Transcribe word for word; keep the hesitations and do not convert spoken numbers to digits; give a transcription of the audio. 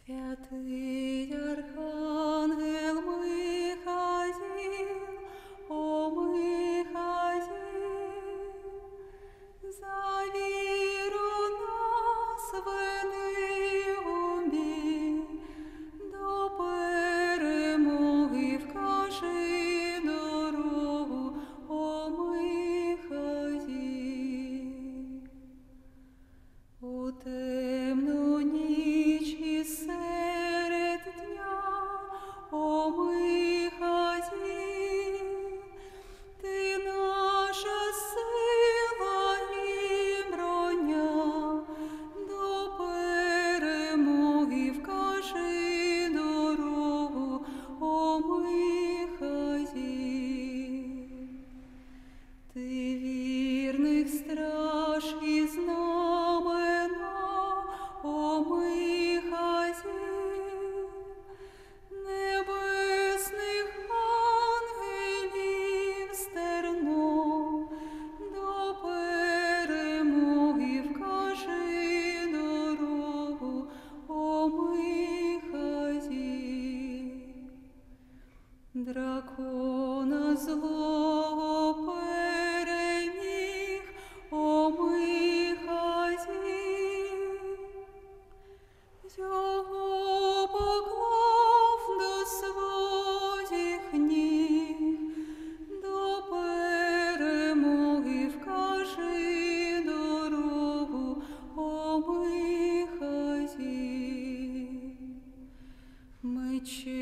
Святий архангел Михаїл, о Михаїл, за віру нас веди у бій, до перемоги вкажи дорогу, о Михаїл. У темну ніч і серед дня, о Михаїл, ти наша сила і броня, до перемоги вкажи дорогу, о Михаїл. Ти вірних страж і знамена, о Михаїл, небесних ангелів стерно, до перемоги вкажи дорогу, о Михаїл. Дракона злого переміг, о Михаїл, його поклав до своїх ніг, до перемоги вкажи дорогу, о Михаїл. Мечем